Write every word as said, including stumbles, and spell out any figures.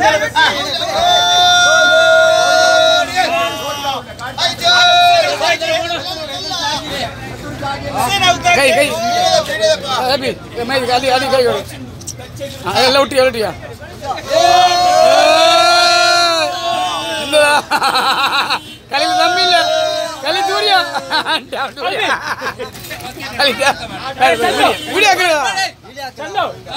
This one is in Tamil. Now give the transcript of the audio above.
கை கை அபி மேதி அலி அலி கை கொடு எல்லாம் ஒட்டி ஒட்டியா இல்ல கலி தம்பி இல்ல கலி தூரியா கலி வீடியோ வீடியோ